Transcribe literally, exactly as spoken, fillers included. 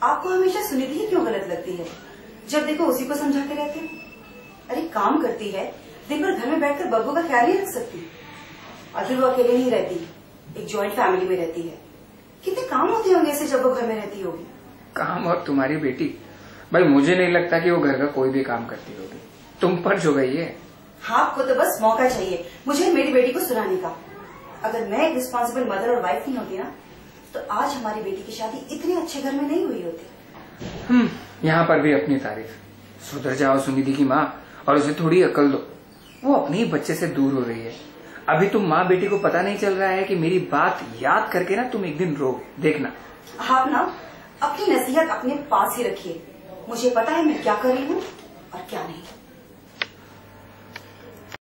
आपको हमेशा सुनिधि ही क्यों गलत लगती है? जब देखो उसी को समझाते रहते हैं। अरे काम करती है, दिन भर घर में बैठकर बब्बू का ख्याल नहीं रख सकती। अगर वो अकेले नहीं रहती, एक जॉइंट फैमिली में रहती है, कितने काम होते होंगे ऐसे जब वो घर में रहती होगी। काम और तुम्हारी बेटी, भाई मुझे नहीं लगता कि वो घर का कोई भी काम करती होगी। तुम पर जो गई है। आपको तो बस मौका चाहिए मुझे मेरी बेटी को सुनाने का। अगर मैं एक रिस्पॉन्सिबल मदर और वाइफ नहीं होती ना, तो आज हमारी बेटी की शादी इतने अच्छे घर में नहीं हुई होती। हम्म, यहाँ पर भी अपनी तारीफ। सुधर जाओ सुनिधि की माँ और उसे थोड़ी अकल दो। वो अपने ही बच्चे से दूर हो रही है। अभी तुम माँ बेटी को पता नहीं चल रहा है कि मेरी बात याद करके ना तुम एक दिन रोगे, देखना। आप ना अपनी नसीहत अपने पास ही रखिए। मुझे पता है मैं क्या कर रही हूँ और क्या नहीं।